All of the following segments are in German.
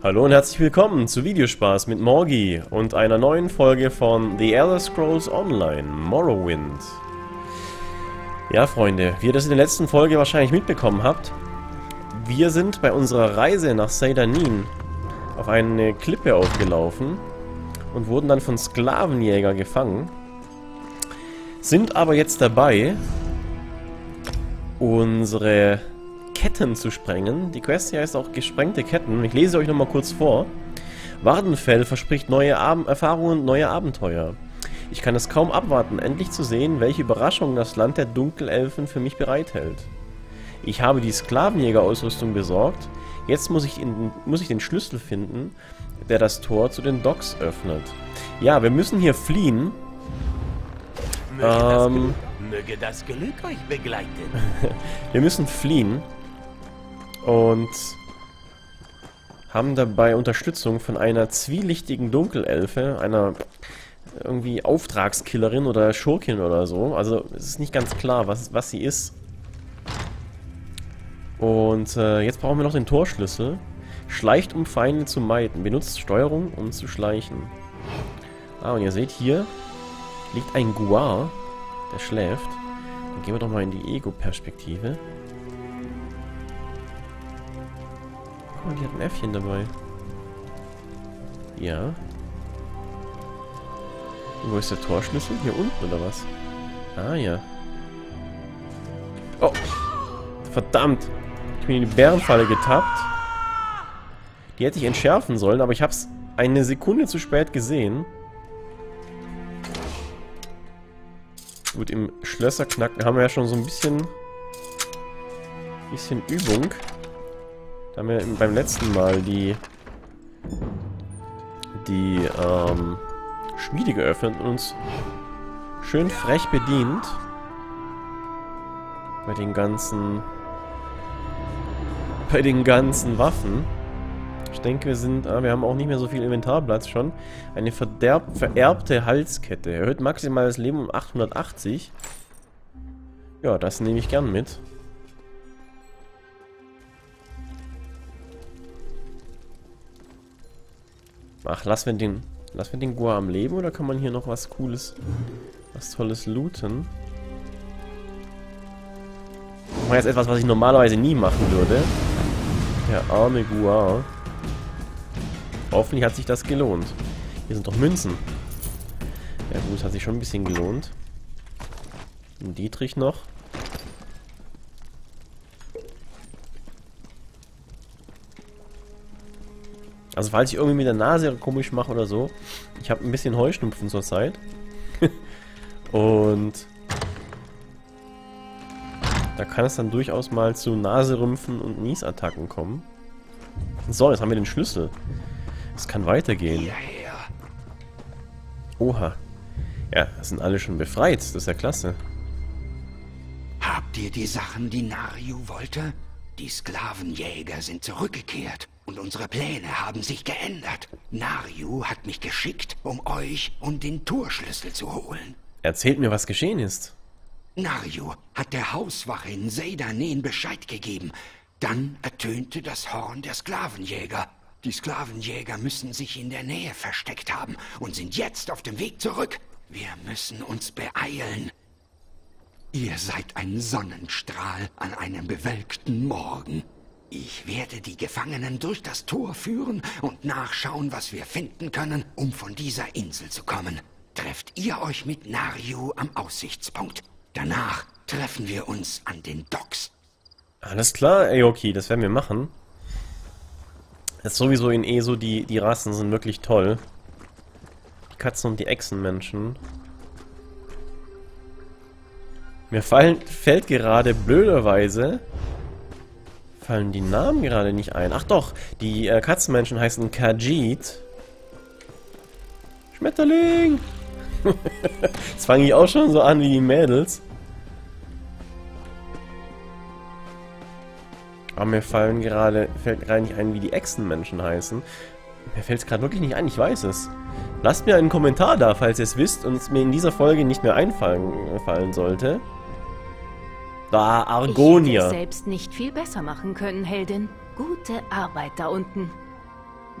Hallo und herzlich willkommen zu Videospaß mit Morgi und einer neuen Folge von The Elder Scrolls Online, Morrowind. Ja, Freunde, wie ihr das in der letzten Folge wahrscheinlich mitbekommen habt, wir sind bei unserer Reise nach Seyda-Neen auf eine Klippe aufgelaufen und wurden dann von Sklavenjäger gefangen, sind aber jetzt dabei, unsere Ketten zu sprengen. Die Quest hier heißt auch gesprengte Ketten. Ich lese euch nochmal kurz vor. Wardenfell verspricht neue Erfahrungen und neue Abenteuer. Ich kann es kaum abwarten, endlich zu sehen, welche Überraschungen das Land der Dunkelelfen für mich bereithält. Ich habe die Sklavenjäger-Ausrüstung besorgt. Jetzt muss ich den Schlüssel finden, der das Tor zu den Docks öffnet. Ja, wir müssen hier fliehen. Möge das Glück euch begleiten. Wir müssen fliehen. Und haben dabei Unterstützung von einer zwielichtigen Dunkelelfe, einer irgendwie Auftragskillerin oder Schurkin oder so. Also es ist nicht ganz klar, was sie ist. Und jetzt brauchen wir noch den Torschlüssel. Schleicht, um Feinde zu meiden. Benutzt Steuerung, um zu schleichen. Ah, und ihr seht, hier liegt ein Guar, der schläft. Dann gehen wir doch mal in die Ego-Perspektive. Oh, die hat ein Äffchen dabei. Ja. Und wo ist der Torschlüssel? Hier unten, oder was? Ah, ja. Oh! Verdammt! Ich bin in die Bärenfalle getappt. Die hätte ich entschärfen sollen, aber ich habe es eine Sekunde zu spät gesehen. Gut, im Schlösserknacken haben wir ja schon so ein bisschen Übung. Da haben wir beim letzten Mal die Schmiede geöffnet und uns schön frech bedient. Bei den ganzen Waffen. Ich denke, wir haben auch nicht mehr so viel Inventarplatz schon. Eine vererbte Halskette. Erhöht maximales Leben um 880. Ja, das nehme ich gern mit. Ach, lassen wir den Guar am Leben, oder kann man hier noch was Cooles, was Tolles looten? Ich mache jetzt etwas, was ich normalerweise nie machen würde. Der arme Guar. Hoffentlich hat sich das gelohnt. Hier sind doch Münzen. Ja gut, hat sich schon ein bisschen gelohnt. Ein Dietrich noch. Also falls ich irgendwie mit der Nase komisch mache oder so. Ich habe ein bisschen Heuschnupfen zurzeit. Und da kann es dann durchaus mal zu Naserümpfen und Niesattacken kommen. So, jetzt haben wir den Schlüssel. Es kann weitergehen. Oha. Ja, das sind alle schon befreit. Das ist ja klasse. Habt ihr die Sachen, die Nariu wollte? Die Sklavenjäger sind zurückgekehrt und unsere Pläne haben sich geändert. Nariu hat mich geschickt, um euch und den Torschlüssel zu holen. Erzählt mir, was geschehen ist. Nariu hat der Hauswache in Seyda-Neen Bescheid gegeben. Dann ertönte das Horn der Sklavenjäger. Die Sklavenjäger müssen sich in der Nähe versteckt haben und sind jetzt auf dem Weg zurück. Wir müssen uns beeilen. Ihr seid ein Sonnenstrahl an einem bewölkten Morgen. Ich werde die Gefangenen durch das Tor führen und nachschauen, was wir finden können, um von dieser Insel zu kommen. Trefft ihr euch mit Nariu am Aussichtspunkt. Danach treffen wir uns an den Docks. Alles klar, Aoki, das werden wir machen. Das ist sowieso in ESO, die Rassen sind wirklich toll. Die Katzen und die Echsenmenschen. Mir fällt gerade blöderweise fallen die Namen gerade nicht ein. Ach doch, die Katzenmenschen heißen Khajiit. Schmetterling! Jetzt fange ich auch schon so an wie die Mädels. Aber mir fällt gerade nicht ein, wie die Echsenmenschen heißen. Mir fällt es gerade wirklich nicht ein, ich weiß es. Lasst mir einen Kommentar da, falls ihr es wisst und es mir in dieser Folge nicht mehr einfallen sollte. Da, Argonia. Ich hätte es selbst nicht viel besser machen können, Heldin. Gute Arbeit da unten.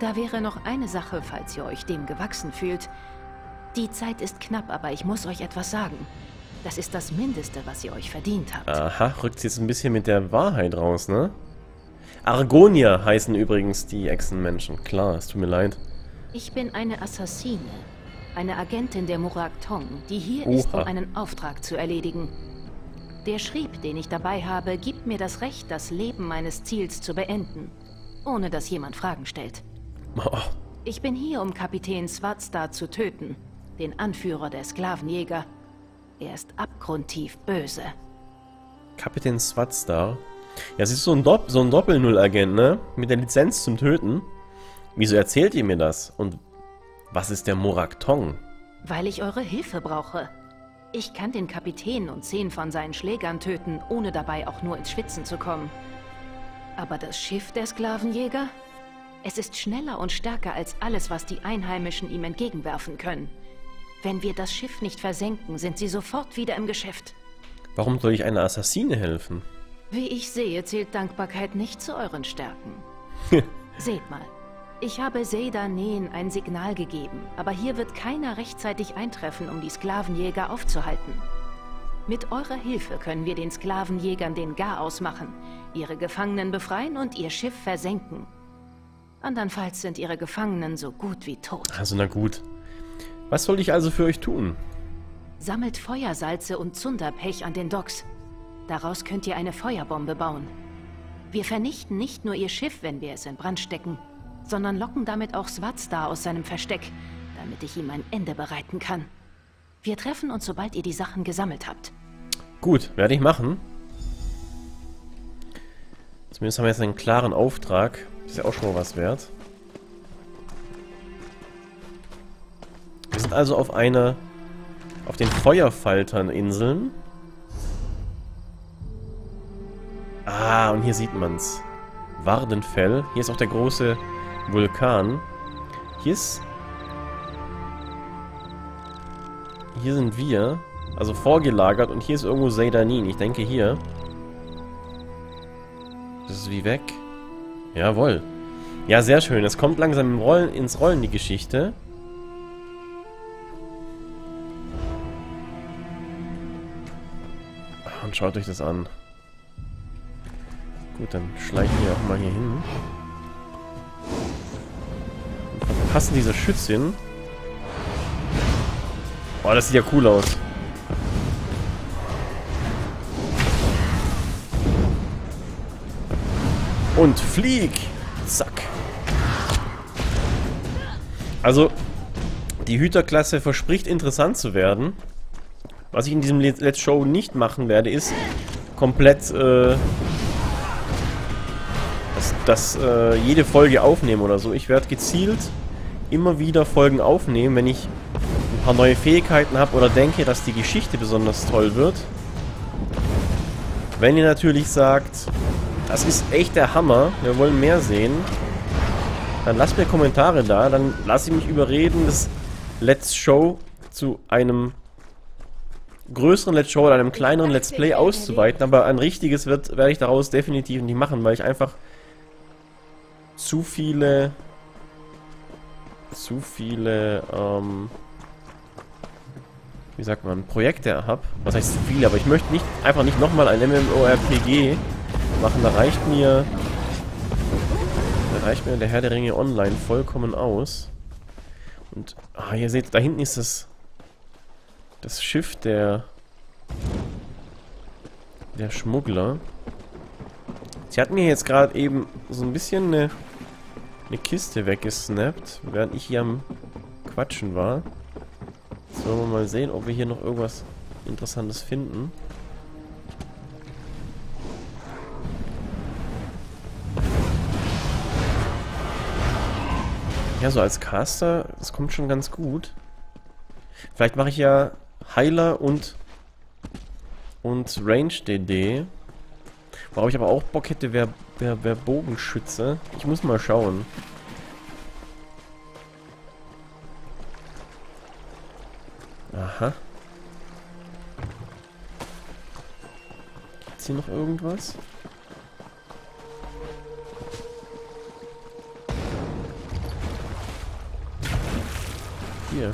Da wäre noch eine Sache, falls ihr euch dem gewachsen fühlt. Die Zeit ist knapp, aber ich muss euch etwas sagen. Das ist das Mindeste, was ihr euch verdient habt. Aha, rückt sie jetzt ein bisschen mit der Wahrheit raus, ne? Argonier heißen übrigens die Echsenmenschen. Klar, es tut mir leid. Ich bin eine Assassine. Eine Agentin der Murak-Tong, die hier ist, um einen Auftrag zu erledigen. Der Schrieb, den ich dabei habe, gibt mir das Recht, das Leben meines Ziels zu beenden. Ohne dass jemand Fragen stellt. Oh. Ich bin hier, um Kapitän Svartstar zu töten. Den Anführer der Sklavenjäger. Er ist abgrundtief böse. Kapitän Svartstar? Ja, sie ist so ein Doppel-Null-Agent, ne? Mit der Lizenz zum Töten. Wieso erzählt ihr mir das? Und was ist der Murak-Tong? Weil ich eure Hilfe brauche. Ich kann den Kapitän und 10 von seinen Schlägern töten, ohne dabei auch nur ins Schwitzen zu kommen. Aber das Schiff der Sklavenjäger? Es ist schneller und stärker als alles, was die Einheimischen ihm entgegenwerfen können. Wenn wir das Schiff nicht versenken, sind sie sofort wieder im Geschäft. Warum soll ich einer Assassine helfen? Wie ich sehe, zählt Dankbarkeit nicht zu euren Stärken. Seht mal, ich habe Seyda Neen ein Signal gegeben, aber hier wird keiner rechtzeitig eintreffen, um die Sklavenjäger aufzuhalten. Mit eurer Hilfe können wir den Sklavenjägern den Garaus machen, ihre Gefangenen befreien und ihr Schiff versenken. Andernfalls sind ihre Gefangenen so gut wie tot. Also na gut. Was soll ich also für euch tun? Sammelt Feuersalze und Zunderpech an den Docks. Daraus könnt ihr eine Feuerbombe bauen. Wir vernichten nicht nur ihr Schiff, wenn wir es in Brand stecken, sondern locken damit auch Svartstar aus seinem Versteck, damit ich ihm ein Ende bereiten kann. Wir treffen uns, sobald ihr die Sachen gesammelt habt. Gut, werde ich machen. Zumindest haben wir jetzt einen klaren Auftrag. Ist ja auch schon mal was wert. Wir sind also auf den Feuerfaltern-Inseln. Ah, und hier sieht man's. Wardenfell. Hier ist auch der große Vulkan. Hier sind wir. Also vorgelagert. Und hier ist irgendwo Seyda Neen. Ich denke hier. Das ist wie weg. Jawohl. Ja, sehr schön. Es kommt langsam ins Rollen, die Geschichte. Und schaut euch das an. Gut, dann schleichen wir auch mal hier hin. Und verpassen diese Schützchen. Oh, das sieht ja cool aus. Und flieg! Zack. Also, die Hüterklasse verspricht interessant zu werden. Was ich in diesem Let's Show nicht machen werde, ist komplett jede Folge aufnehmen oder so. Ich werde gezielt immer wieder Folgen aufnehmen, wenn ich ein paar neue Fähigkeiten habe oder denke, dass die Geschichte besonders toll wird. Wenn ihr natürlich sagt, das ist echt der Hammer, wir wollen mehr sehen, dann lasst mir Kommentare da, dann lasse ich mich überreden, das Let's Show zu einem größeren Let's Show oder einem kleineren Let's Play auszuweiten, aber ein richtiges werde ich daraus definitiv nicht machen, weil ich einfach zu viele wie sagt man, Projekte habe. Was heißt zu viele, aber ich möchte einfach nicht nochmal ein MMORPG machen, da reicht mir der Herr der Ringe Online vollkommen aus. Und, ihr seht, da hinten ist das Schiff der Schmuggler. Sie hat mir jetzt gerade eben so ein bisschen eine Kiste weggesnappt, während ich hier am Quatschen war. Jetzt wollen wir mal sehen, ob wir hier noch irgendwas Interessantes finden. Ja, so als Caster, das kommt schon ganz gut. Vielleicht mache ich ja Heiler und Range DD. Worauf ich aber auch Bock hätte, wäre Bogenschütze. Ich muss mal schauen. Aha. Gibt's hier noch irgendwas? Hier.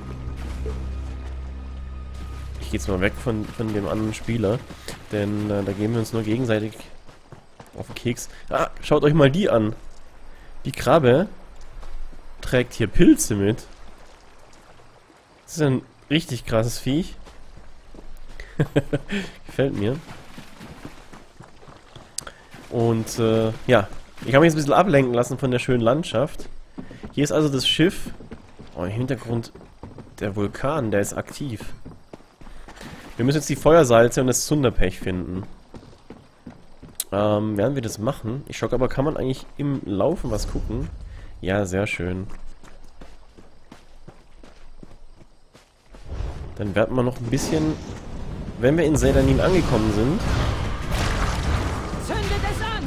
Ich gehe jetzt mal weg von dem anderen Spieler, denn da gehen wir uns nur gegenseitig auf den Keks. Ah, schaut euch mal die an. Die Krabbe trägt hier Pilze mit. Das ist ein richtig krasses Viech. Gefällt mir. Und ja, ich habe mich jetzt ein bisschen ablenken lassen von der schönen Landschaft. Hier ist also das Schiff. Oh, im Hintergrund der Vulkan, der ist aktiv. Wir müssen jetzt die Feuersalze und das Zunderpech finden. Werden wir das machen? Ich schau aber, kann man eigentlich im Laufen was gucken? Ja, sehr schön. Dann werden wir noch ein bisschen, wenn wir in Zeyda Neen angekommen sind. Zündet es an!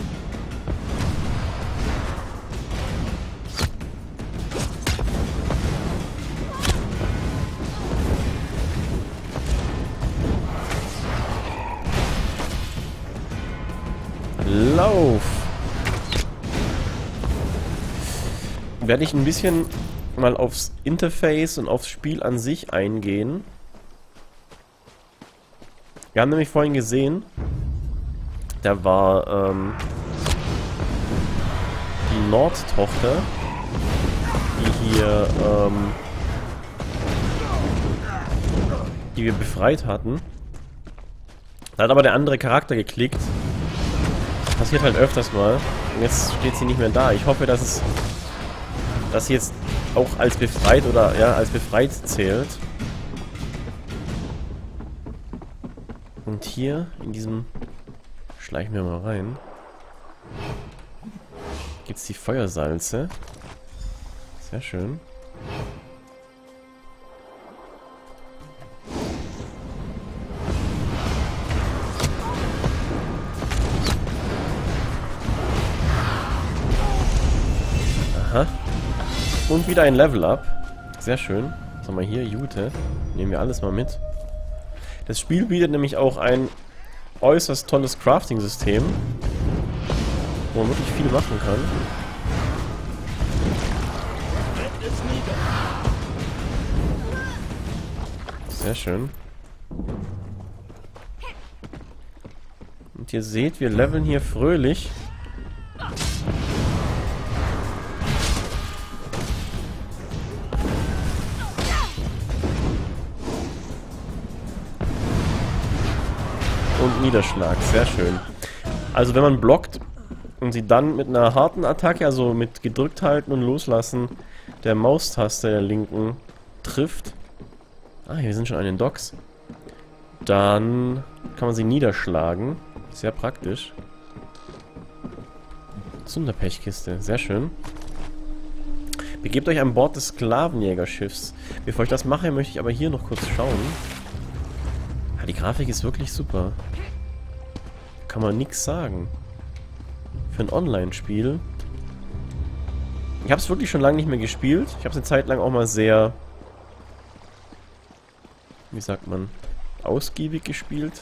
Lauf! Werde ich ein bisschen mal aufs Interface und aufs Spiel an sich eingehen. Wir haben nämlich vorhin gesehen, da war die Nordtochter, die hier, die wir befreit hatten. Da hat aber der andere Charakter geklickt. Das passiert halt öfters mal. Und jetzt steht sie nicht mehr da. Ich hoffe, dass sie jetzt auch als befreit oder ja, als befreit zählt. Und hier in diesem schleichen wir mal rein. Gibt's die Feuersalze. Sehr schön. Aha. Und wieder ein Level-Up. Sehr schön. Was haben wir hier? Jute. Nehmen wir alles mal mit. Das Spiel bietet nämlich auch ein äußerst tolles Crafting-System, wo man wirklich viel machen kann. Sehr schön. Und ihr seht, wir leveln hier fröhlich. Und Niederschlag, sehr schön. Also wenn man blockt und sie dann mit einer harten Attacke, also mit gedrückt halten und loslassen der Maustaste der linken trifft. Ah, wir sind schon an den Docks. Dann kann man sie niederschlagen. Sehr praktisch. Zunderpechkiste, sehr schön. Begebt euch an Bord des Sklavenjägerschiffs. Bevor ich das mache, möchte ich aber hier noch kurz schauen. Ja, die Grafik ist wirklich super. Kann man nichts sagen. Für ein Online-Spiel. Ich habe es wirklich schon lange nicht mehr gespielt. Ich habe es eine Zeit lang auch mal sehr, wie sagt man, ausgiebig gespielt.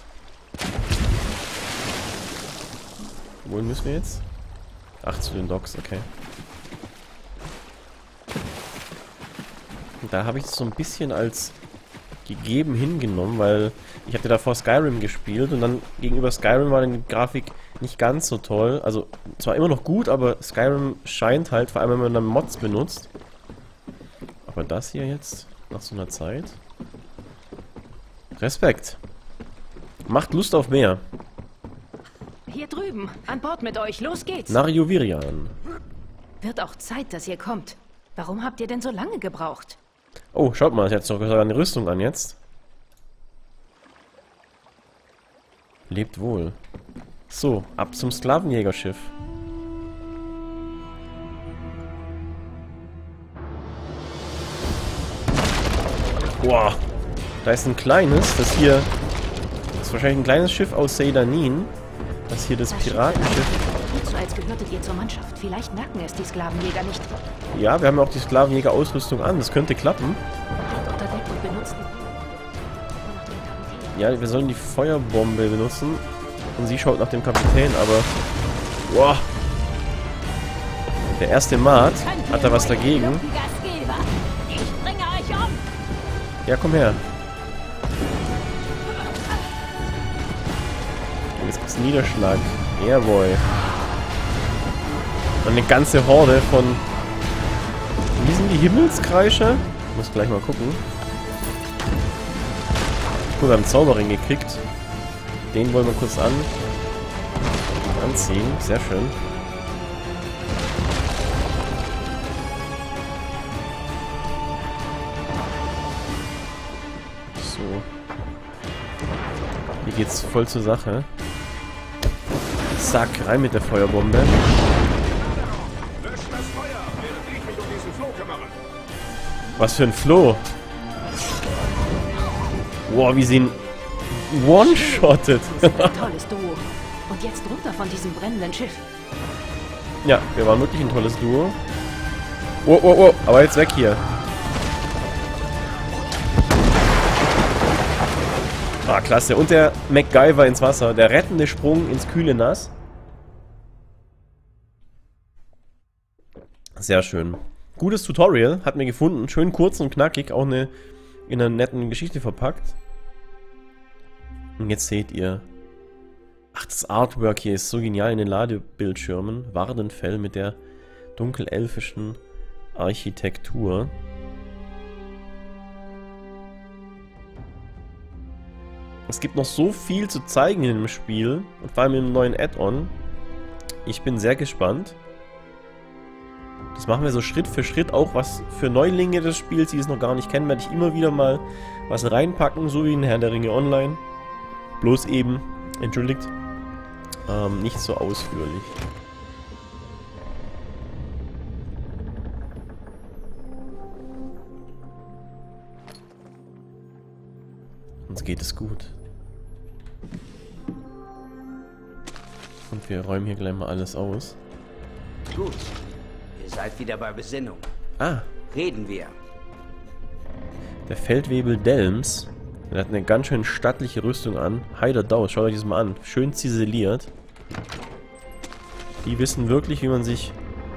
Wohin müssen wir jetzt? Ach, zu den Docks, okay. Und da habe ich es so ein bisschen als gegeben hingenommen, weil ich hatte davor Skyrim gespielt und dann gegenüber Skyrim war die Grafik nicht ganz so toll. Also zwar immer noch gut, aber Skyrim scheint halt, vor allem wenn man dann Mods benutzt. Aber das hier jetzt, nach so einer Zeit. Respekt. Macht Lust auf mehr. Hier drüben, an Bord mit euch, los geht's. Nach Juvirian. Wird auch Zeit, dass ihr kommt. Warum habt ihr denn so lange gebraucht? Oh, schaut mal, ich habe sogar eine Rüstung an jetzt. Lebt wohl. So, ab zum Sklavenjägerschiff. Boah, da ist ein kleines, das hier... Das ist wahrscheinlich ein kleines Schiff aus Zeyda Neen. Das hier das Piratenschiff. Tut so, als gehörtet ihr zur Mannschaft. Vielleicht merken es die Sklavenjäger nicht. Ja, wir haben ja auch die Sklavenjäger-Ausrüstung an. Das könnte klappen. Unter Deck und benutzen. Ja, wir sollen die Feuerbombe benutzen. Und sie schaut nach dem Kapitän, aber... Boah. Der erste Mat hat da was dagegen. Ich bringe euch um! Ja, komm her. Und jetzt gibt's Niederschlag. Jawohl. Und eine ganze Horde von... Wie sind die Himmelskreische? Ich muss gleich mal gucken. Gut, wir haben einen Zauberring gekriegt. Den wollen wir kurz anziehen. Sehr schön. So. Hier geht's voll zur Sache. Zack, rein mit der Feuerbombe. Was für ein Floh. Wow, wie sie ihn one-shottet. Ein tolles Duo. Und jetzt runter von diesem brennenden Schiff. Ja, wir waren wirklich ein tolles Duo. Oh, oh, oh, aber jetzt weg hier. Ah, klasse. Und der MacGyver ins Wasser. Der rettende Sprung ins kühle Nass. Sehr schön. Gutes Tutorial, hat mir gefunden. Schön kurz und knackig, auch in einer netten Geschichte verpackt. Und jetzt seht ihr... Ach, das Artwork hier ist so genial in den Ladebildschirmen. Wardenfell mit der dunkelelfischen Architektur. Es gibt noch so viel zu zeigen in dem Spiel. Und vor allem im neuen Add-on. Ich bin sehr gespannt. Das machen wir so Schritt für Schritt. Auch was für Neulinge des Spiels, die es noch gar nicht kennen, werde ich immer wieder mal was reinpacken. So wie in Herr der Ringe Online. Bloß eben, entschuldigt, nicht so ausführlich. Uns geht es gut. Und wir räumen hier gleich mal alles aus. Gut. Ihr seid wieder bei Besinnung. Ah. Reden wir. Der Feldwebel Delms. Der hat eine ganz schön stattliche Rüstung an. Heider Daus, schaut euch das mal an. Schön ziseliert. Die wissen wirklich, wie man sich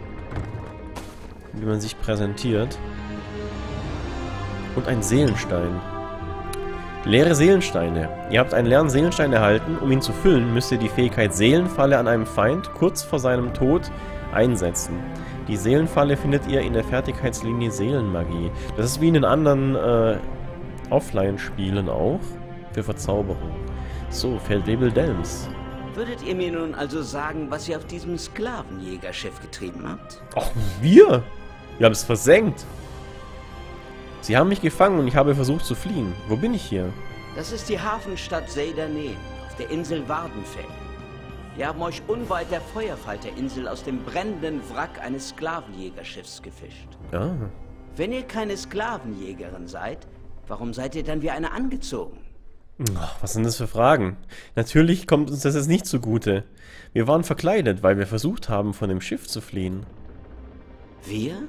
präsentiert. Und ein Seelenstein. Leere Seelensteine. Ihr habt einen leeren Seelenstein erhalten. Um ihn zu füllen, müsst ihr die Fähigkeit Seelenfalle an einem Feind kurz vor seinem Tod einsetzen. Die Seelenfalle findet ihr in der Fertigkeitslinie Seelenmagie. Das ist wie in den anderen Offline-Spielen auch. Für Verzauberung. So, Feldwebel Delms. Würdet ihr mir nun also sagen, was ihr auf diesem Sklavenjägerschiff getrieben habt? Ach, wir? Wir haben es versenkt. Sie haben mich gefangen und ich habe versucht zu fliehen. Wo bin ich hier? Das ist die Hafenstadt Seyda-Neen, auf der Insel Wardenfell. Wir haben euch unweit der Feuerfalterinsel aus dem brennenden Wrack eines Sklavenjägerschiffs gefischt. Ah. Wenn ihr keine Sklavenjägerin seid, warum seid ihr dann wie eine angezogen? Ach, was sind das für Fragen? Natürlich kommt uns das jetzt nicht zugute. Wir waren verkleidet, weil wir versucht haben, von dem Schiff zu fliehen. Wir?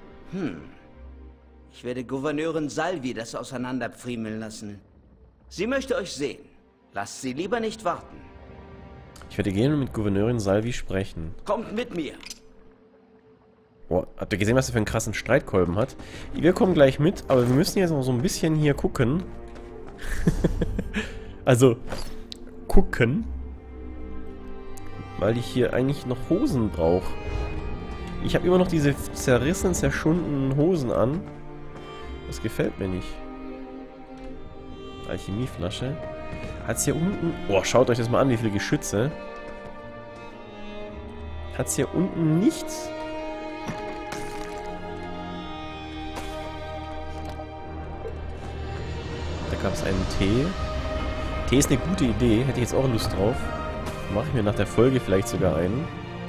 Ich werde Gouverneurin Salvi das auseinanderpfriemeln lassen. Sie möchte euch sehen. Lasst sie lieber nicht warten. Ich werde gerne mit Gouverneurin Salvi sprechen. Kommt mit mir. Boah, habt ihr gesehen, was er für einen krassen Streitkolben hat? Wir kommen gleich mit, aber wir müssen jetzt noch so ein bisschen hier gucken. Also, gucken. Weil ich hier eigentlich noch Hosen brauche. Ich habe immer noch diese zerrissenen, zerschundenen Hosen an. Das gefällt mir nicht. Alchemieflasche. Hat's hier unten... Oh, schaut euch das mal an, wie viele Geschütze. Hat's hier unten nichts? Da gab es einen Tee. Tee ist eine gute Idee. Hätte ich jetzt auch Lust drauf. Mache ich mir nach der Folge vielleicht sogar einen.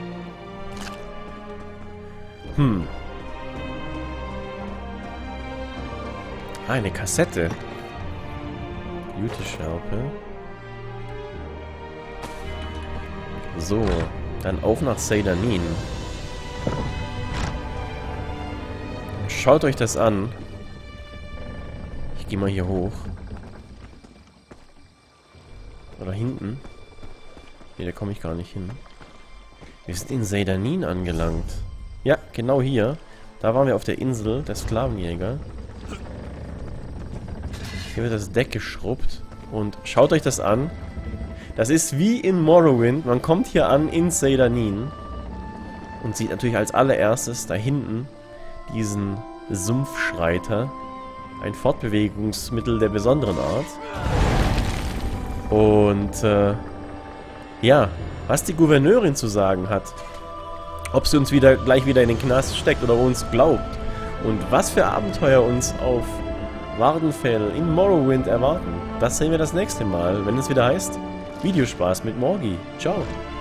Ah, eine Kassette. Beauty-Schärpe. So, dann auf nach Seyda-Neen. Schaut euch das an. Ich gehe mal hier hoch. Oder hinten. Ne, da komme ich gar nicht hin. Wir sind in Seyda-Neen angelangt. Ja, genau hier. Da waren wir auf der Insel der Sklavenjäger. Hier wird das Deck geschrubbt. Und schaut euch das an. Das ist wie in Morrowind. Man kommt hier an in Seyda-Neen und sieht natürlich als allererstes da hinten diesen Sumpfschreiter. Ein Fortbewegungsmittel der besonderen Art. Und ja, was die Gouverneurin zu sagen hat, ob sie uns gleich wieder in den Knast steckt oder uns glaubt und was für Abenteuer uns auf Vvardenfell in Morrowind erwarten, das sehen wir das nächste Mal, wenn es wieder heißt Videospaß mit Morgi. Ciao.